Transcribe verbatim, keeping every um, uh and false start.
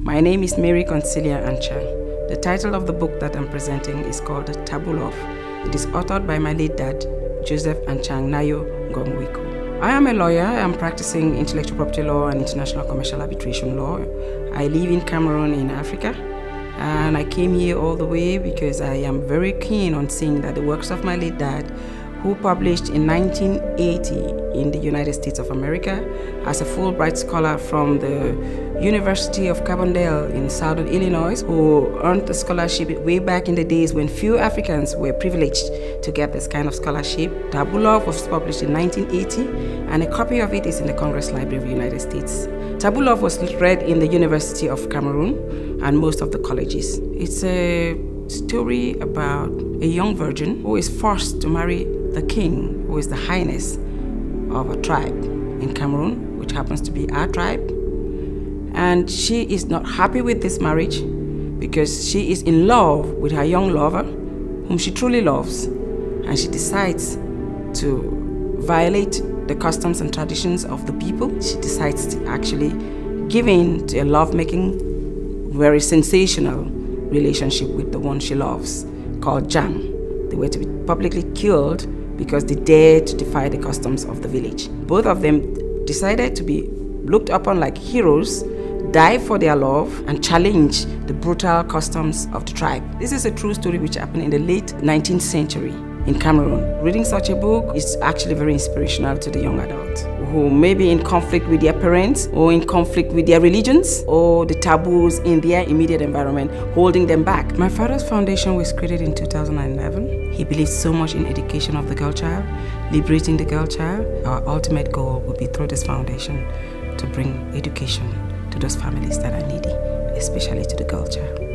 My name is Mary Concilia Ancha. The title of the book that I'm presenting is called Taboo Love. It is authored by my late dad, Joseph Anchangnayuoh Ngongwikuo. I am a lawyer. I'm practicing intellectual property law and international commercial arbitration law. I live in Cameroon in Africa, and I came here all the way because I am very keen on seeing that the works of my late dad, who published in nineteen eighty in the United States of America as a Fulbright scholar from the University of Carbondale in southern Illinois, who earned the scholarship way back in the days when few Africans were privileged to get this kind of scholarship. Taboo Love was published in nineteen eighty, and a copy of it is in the Congress Library of the United States. Taboo Love was read in the University of Cameroon and most of the colleges. It's a story about a young virgin who is forced to marry the king, who is the highness of a tribe in Cameroon, which happens to be our tribe. And she is not happy with this marriage because she is in love with her young lover, whom she truly loves, and she decides to violate the customs and traditions of the people. She decides to actually give in to a love-making, very sensational relationship with the one she loves, called Jam. They were to be publicly killed because they dared to defy the customs of the village. Both of them decided to be looked upon like heroes, die for their love, and challenge the brutal customs of the tribe. This is a true story which happened in the late nineteenth century in Cameroon. Reading such a book is actually very inspirational to the young adults who may be in conflict with their parents or in conflict with their religions or the taboos in their immediate environment holding them back. My father's foundation was created in two thousand eleven. He believes so much in education of the girl child, liberating the girl child. Our ultimate goal will be through this foundation to bring education to those families that are needy, especially to the girl child.